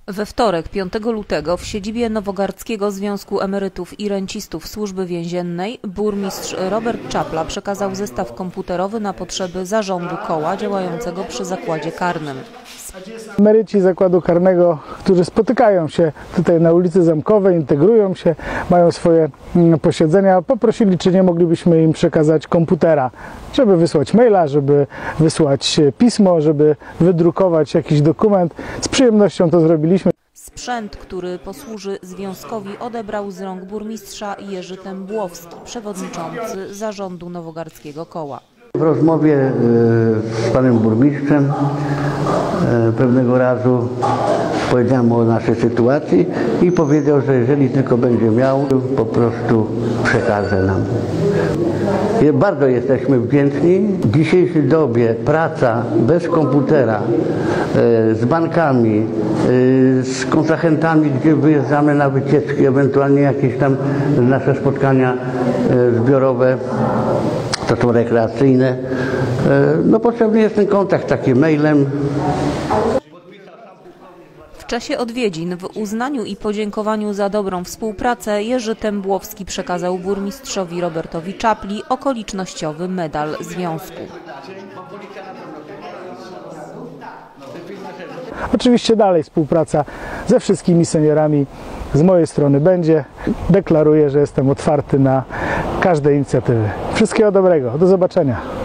We wtorek, 5 lutego, w siedzibie Nowogardzkiego Związku Emerytów i Rencistów Służby Więziennej burmistrz Robert Czapla przekazał zestaw komputerowy na potrzeby zarządu koła działającego przy zakładzie karnym. Emeryci zakładu karnego, którzy spotykają się tutaj na ulicy Zamkowej, integrują się, mają swoje posiedzenia, poprosili, czy nie moglibyśmy im przekazać komputera, żeby wysłać maila, żeby wysłać pismo, żeby wydrukować jakiś dokument. Z przyjemnością to zrobiliśmy. Sprzęt, który posłuży związkowi, odebrał z rąk burmistrza Jerzy Tembłowski, przewodniczący zarządu Nowogardzkiego Koła. W rozmowie z panem burmistrzem pewnego razu powiedziałem o naszej sytuacji i powiedział, że jeżeli tylko będzie miał, po prostu przekaże nam. Bardzo jesteśmy wdzięczni. W dzisiejszej dobie praca bez komputera, z bankami, z kontrahentami, gdzie wyjeżdżamy na wycieczki, ewentualnie jakieś tam nasze spotkania zbiorowe, to są rekreacyjne. No potrzebny jest ten kontakt taki mailem. W czasie odwiedzin w uznaniu i podziękowaniu za dobrą współpracę Jerzy Tembłowski przekazał burmistrzowi Robertowi Czapli okolicznościowy medal związku. Oczywiście dalej współpraca ze wszystkimi seniorami z mojej strony będzie. Deklaruję, że jestem otwarty na każde inicjatywy. Wszystkiego dobrego, do zobaczenia.